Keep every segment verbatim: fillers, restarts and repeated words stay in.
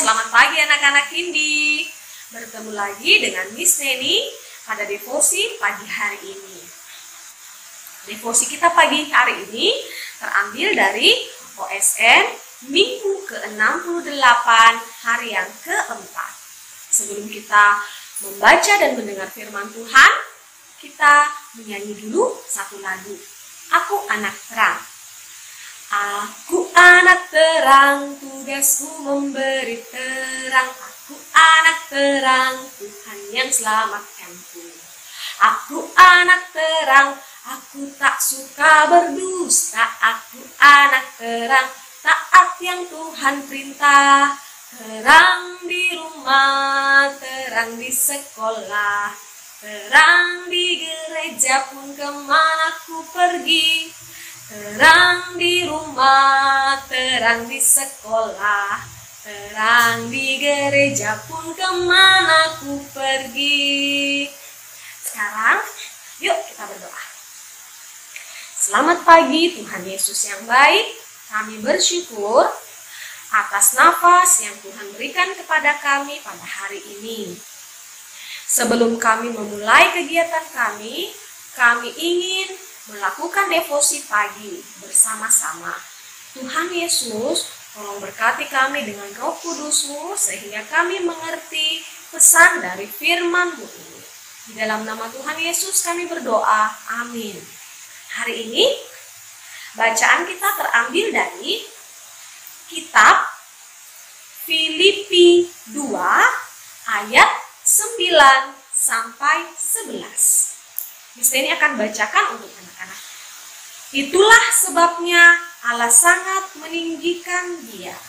selamat pagi anak-anak Kindi. Bertemu lagi dengan Miss Neni pada devosi pagi hari ini. Devosi kita pagi hari ini terambil dari O S N Minggu ke enam puluh delapan hari yang keempat. Sebelum kita membaca dan mendengar firman Tuhan, kita menyanyi dulu satu lagu. Aku anak terang. Aku anak terang, tugasku memberi terang. Aku anak terang, Tuhan yang selamatkanku. Aku anak terang, aku tak suka berdusta. Aku anak terang, taat yang Tuhan perintah. Terang di rumah, terang di sekolah, terang di gereja pun kemana ku pergi. Terang di rumah, terang di sekolah, terang di gereja pun kemana ku pergi. Sekarang, yuk kita berdoa. Selamat pagi Tuhan Yesus yang baik. Kami bersyukur atas nafas yang Tuhan berikan kepada kami pada hari ini. Sebelum kami memulai kegiatan kami, kami ingin melakukan devosi pagi bersama-sama. Tuhan Yesus, tolong berkati kami dengan Roh Kudus-Mu sehingga kami mengerti pesan dari firman-Mu ini. Di dalam nama Tuhan Yesus kami berdoa. Amin. Hari ini bacaan kita terambil dari kitab Filipi dua ayat sembilan sampai sebelas. Miss Neni akan bacakan untuk anak-anak. Itulah sebabnya Allah sangat meninggikan dia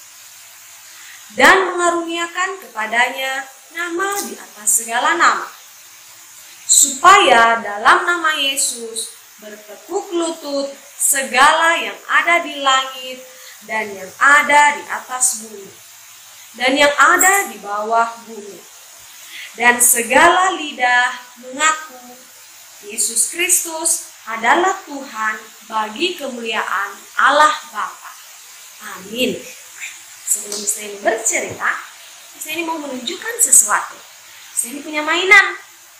dan mengaruniakan kepadanya nama di atas segala nama, supaya dalam nama Yesus bertekuk lutut segala yang ada di langit dan yang ada di atas bumi dan yang ada di bawah bumi, dan segala lidah mengaku Yesus Kristus adalah Tuhan bagi kemuliaan Allah Bapa. Amin. Sebelum Miss Neni bercerita, Miss Neni mau menunjukkan sesuatu. Miss Neni punya mainan.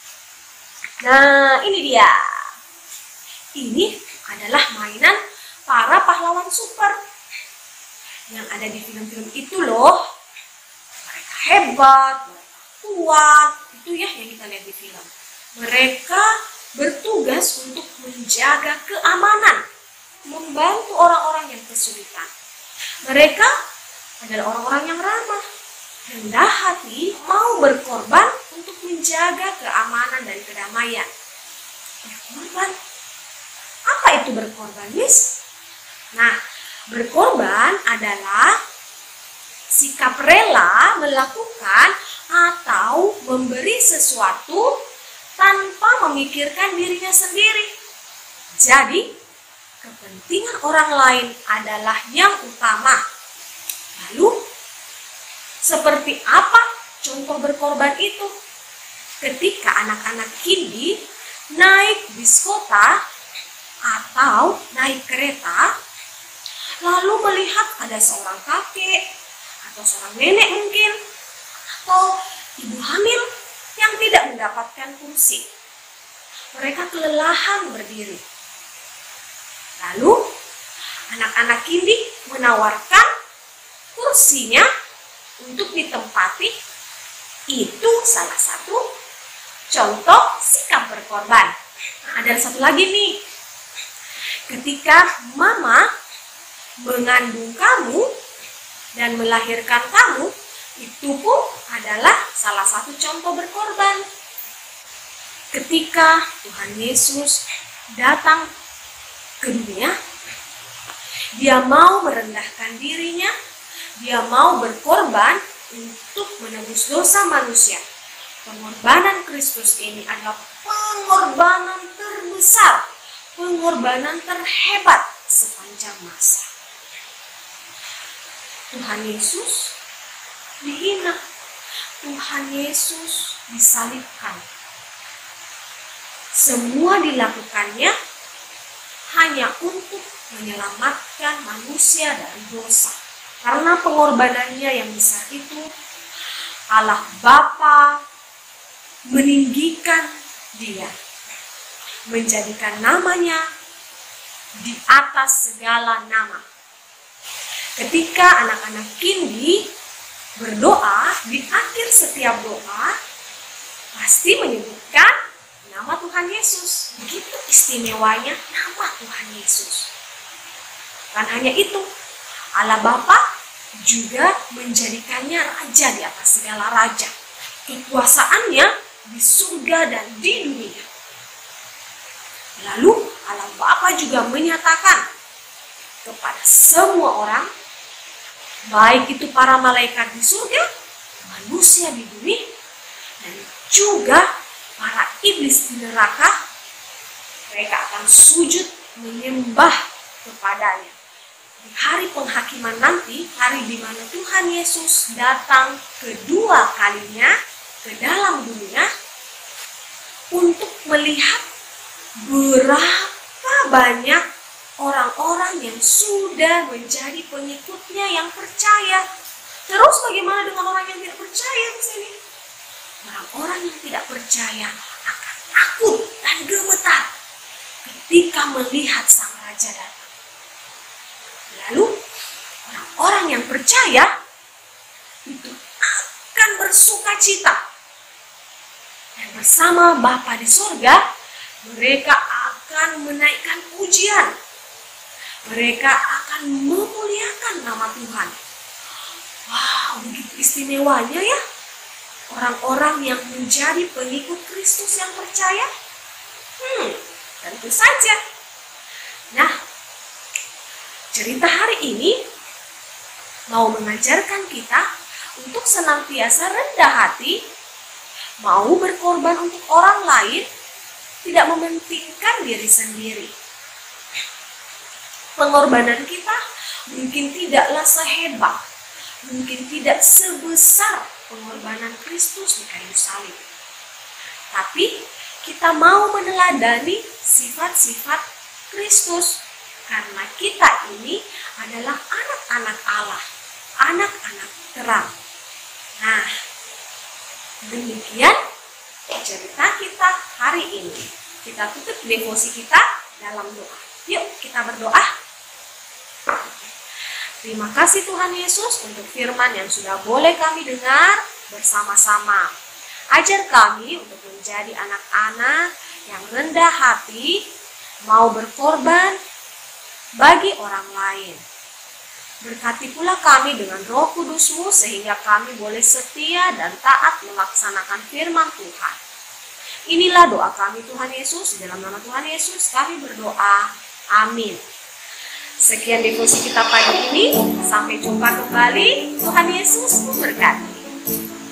Nah, ini dia. Ini adalah mainan para pahlawan super yang ada di film-film itu loh. Mereka hebat, mereka kuat. Itu ya yang kita lihat di film. Mereka bertugas untuk menjaga keamanan, membantu orang-orang yang kesulitan. Mereka adalah orang-orang yang ramah, rendah hati, mau berkorban untuk menjaga keamanan dan kedamaian. Berkorban? Apa itu berkorban, Miss? Nah, berkorban adalah sikap rela melakukan atau memberi sesuatu tanpa memikirkan dirinya sendiri. Jadi, kepentingan orang lain adalah yang utama. Lalu, seperti apa contoh berkorban itu? Ketika anak-anak Kindi naik bis kota atau naik kereta, lalu melihat ada seorang kakek atau seorang nenek mungkin, atau ibu hamil yang tidak mendapatkan kursi. Mereka kelelahan berdiri. Lalu anak-anak Kindi menawarkan kursinya untuk ditempati. Itu salah satu contoh sikap berkorban. Nah, ada satu lagi nih. Ketika mama mengandung kamu dan melahirkan kamu, itu pun adalah salah satu contoh berkorban. Ketika Tuhan Yesus datang ke dunia, dia mau merendahkan dirinya, dia mau berkorban untuk menebus dosa manusia. Pengorbanan Kristus ini adalah pengorbanan terbesar, pengorbanan terhebat sepanjang masa. Tuhan Yesus dihina, Tuhan Yesus disalibkan. Semua dilakukannya hanya untuk menyelamatkan manusia dari dosa. Karena pengorbanannya yang besar itu, Allah Bapa meninggikan dia, menjadikan namanya di atas segala nama. Ketika anak-anak Kindi berdoa, di akhir setiap doa pasti menyebutkan nama Tuhan Yesus. Begitu istimewanya nama Tuhan Yesus. Bukan hanya itu, Allah Bapa juga menjadikannya raja di atas segala raja. Kekuasaannya di surga dan di dunia. Lalu Allah Bapa juga menyatakan kepada semua orang, baik itu para malaikat di surga, manusia di bumi, dan juga para iblis di neraka, mereka akan sujud menyembah kepadanya. Di hari penghakiman nanti, hari di mana Tuhan Yesus datang kedua kalinya ke dalam dunia untuk melihat berapa banyak orang-orang yang sudah menjadi pengikutnya yang percaya. Terus bagaimana dengan orang yang tidak percaya di sini? Orang-orang yang tidak percaya akan takut dan gemetar ketika melihat sang raja datang. Lalu orang-orang yang percaya itu akan bersuka cita. Dan bersama Bapa di surga, mereka akan menaikkan pujian. Mereka akan memuliakan nama Tuhan. Wow, begitu istimewanya ya orang-orang yang menjadi pengikut Kristus yang percaya. Hmm, tentu saja. Nah, cerita hari ini mau mengajarkan kita untuk senantiasa rendah hati, mau berkorban untuk orang lain, tidak mementingkan diri sendiri. Pengorbanan kita mungkin tidaklah sehebat, mungkin tidak sebesar pengorbanan Kristus di kayu salib. Tapi kita mau meneladani sifat-sifat Kristus, karena kita ini adalah anak-anak Allah, anak-anak terang. Nah, demikian cerita kita hari ini. Kita tutup devosi kita dalam doa. Yuk kita berdoa. Terima kasih Tuhan Yesus untuk firman yang sudah boleh kami dengar bersama-sama. Ajar kami untuk menjadi anak-anak yang rendah hati, mau berkorban bagi orang lain. Berkati pula kami dengan Roh Kudus-Mu sehingga kami boleh setia dan taat melaksanakan firman Tuhan. Inilah doa kami Tuhan Yesus, dalam nama Tuhan Yesus kami berdoa. Amin. Sekian devosi kita pagi ini, sampai jumpa kembali. Tuhan Yesus memberkati.